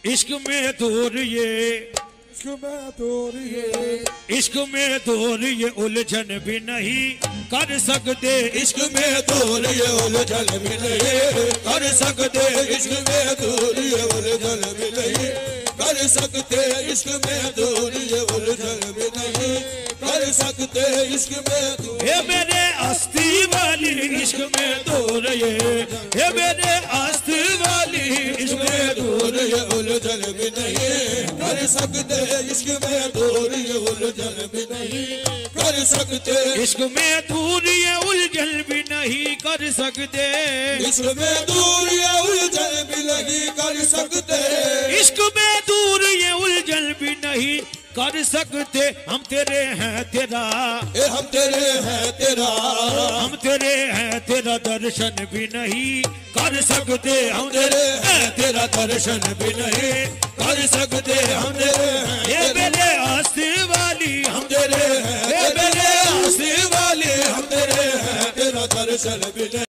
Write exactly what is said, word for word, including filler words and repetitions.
इश्क में दूर ये इश्क में दूर ये इश्क में दूर ये उलझन भी नहीं कर सकते। इश्क में दूर ये उलझन भी नहीं कर सकते। इश्क में दूर ये उलझन भी नहीं कर सकते। इश्क में दूर ये उलझन भी नहीं कर सकते। इश्क में दूर ये मेरे अस्थि वाली इश्क में दूर ये ये मेरे अस्थि वाली इश्क में दूर ये उलझन भी नहीं कर सकते। इश्क में दूर ये उलझन भी नहीं कर सकते। इश्क में दूर ये उलझन भी नहीं कर सकते। इश्क में दूर ये उलझन भी नहीं कर सकते। इश्क में दूर ये उलझन भी नहीं कर सकते। हम तेरे हैं तेरा ए हम तेरे हैं तेरा हम तेरे हैं तेरा दर्शन भी नहीं कर सकते। हम तेरे हैं तेरा दर्शन भी नहीं कर सकते। हम तेरे हैं ये मेरे अस्थि वाली हम तेरे हैं ये मेरे अस्थि वाली हम तेरे हैं तेरा दर्शन भी नहीं